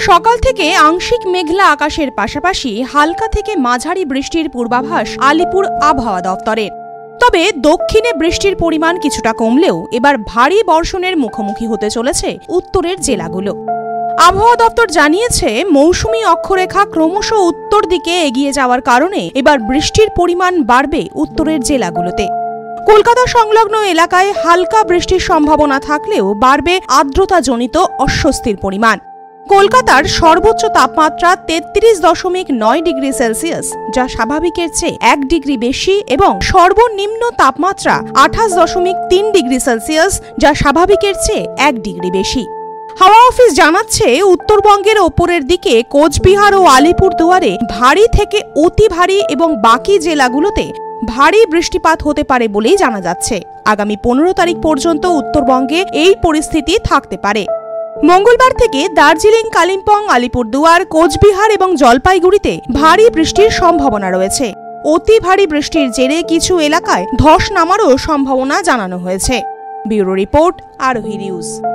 সকাল থেকে আংশিক মেঘলা আকাশের পাশাপাশি হালকা থেকে মাঝারি বৃষ্টির পূর্বাভাস আলিপুর আবহাওয়া দফতরের। তবে দক্ষিণে বৃষ্টির পরিমাণ কিছুটা কমলেও এবার ভারী বর্ষণের মুখোমুখি হতে চলেছে উত্তরের জেলাগুলো। আবহাওয়া দপ্তর জানিয়েছে, মৌসুমী অক্ষরেখা ক্রমশ উত্তর দিকে এগিয়ে যাওয়ার কারণে এবার বৃষ্টির পরিমাণ বাড়বে উত্তরের জেলাগুলোতে। কলকাতা সংলগ্ন এলাকায় হালকা বৃষ্টির সম্ভাবনা থাকলেও বাড়বে আর্দ্রতাজনিত অস্বস্তির পরিমাণ। কলকাতার সর্বোচ্চ তাপমাত্রা 33.9 ডিগ্রি সেলসিয়াস, যা স্বাভাবিকের চেয়ে 1 ডিগ্রি বেশি, এবং সর্বনিম্ন তাপমাত্রা 28.3 ডিগ্রি সেলসিয়াস, যা স্বাভাবিকের চেয়ে 1 ডিগ্রি বেশি। হাওয়া অফিস জানাচ্ছে, উত্তরবঙ্গের ওপরের দিকে কোচবিহার ও আলিপুরদুয়ারে ভারী থেকে অতি ভারী এবং বাকি জেলাগুলোতে ভারী বৃষ্টিপাত হতে পারে বলেই জানা যাচ্ছে। আগামী 15 তারিখ পর্যন্ত উত্তরবঙ্গে এই পরিস্থিতি থাকতে পারে। মঙ্গলবার থেকে দার্জিলিং, কালিম্পং, আলিপুরদুয়ার, কোচবিহার এবং জলপাইগুড়িতে ভারী বৃষ্টির সম্ভাবনা রয়েছে। অতি ভারী বৃষ্টির জেরে কিছু এলাকায় ধস নামারও সম্ভাবনা জানানো হয়েছে। Bureau report, Arohi news.